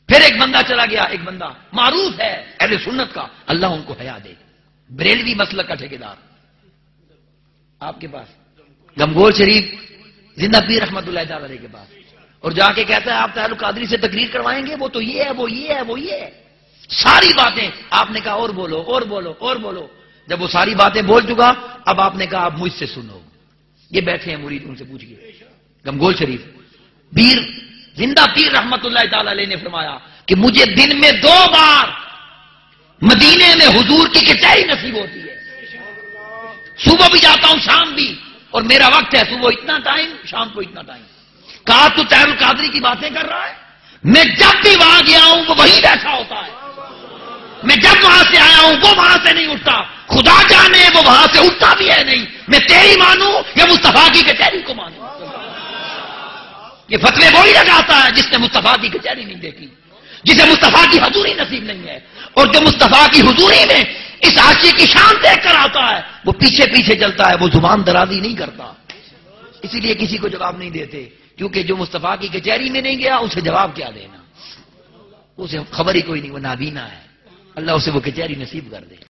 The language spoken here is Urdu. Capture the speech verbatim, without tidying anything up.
پھر ایک بندہ چلا گیا، ایک بندہ معروف ہے اہل سنت کا، اللہ ان کو حیا دے، بریلوی مسلک کا ٹھیکیدار آپ کے پاس، گمگول شریف زندہ پیر رحمت اللہ تعالی علیہ کے پاس، اور جا کے کہتا ہے آپ طاہر القادری سے تقریر کروائیں گے، وہ تو یہ ہے وہ یہ ہے وہ یہ ہے، ساری باتیں آپ نے کہا اور بولو اور بولو اور بولو، جب وہ ساری باتیں بول چکا اب آپ نے کہا آپ مجھ سے سنو، یہ بیٹھے ہیں مرید، ان سے پوچھ گئے گمگول شریف پیر زندہ پیر رحمت اللہ تعالی علیہ نے فرمایا کہ مجھے دن میں دو بار مدینے میں حضور کی کچہری نصیب ہوتی ہے، صبح بھی جاتا ہوں شام بھی، اور میرا وقت ہے صبح اتنا ٹائم شام کو اتنا ٹائم۔ کہا تو طاہر القادری کی باتیں کر رہا ہے، میں جب بھی وہاں گیا ہوں وہ وہیں بیٹھا ہوتا ہے، میں جب وہاں سے آیا ہوں وہ وہاں سے نہیں اٹھتا، خدا جانے وہ وہاں سے اٹھتا بھی ہے نہیں، میں تیری مانوں یا مصطفیٰ کی کچہری کو مانوں۔ یہ فتوے وہی لگاتا ہے جس نے مصطفیٰ کی کچہری نہیں دیکھی، جسے مصطفیٰ کی حضوری نصیب نہیں ہے، اور جو مصطفیٰ کی حضوری میں اس عاشق کی شان دیکھ کر آتا ہے وہ پیچھے پیچھے چلتا ہے، وہ زبان درازی نہیں کرتا، اسی لیے کسی کو جواب نہیں دیتے، کیونکہ جو مصطفیٰ کی کچہری میں نہیں گیا اسے جواب کیا دینا، اسے خبر ہی کوئی نہیں، وہ نابینا ہے، اللہ اسے وہ کچہری نصیب کر دے۔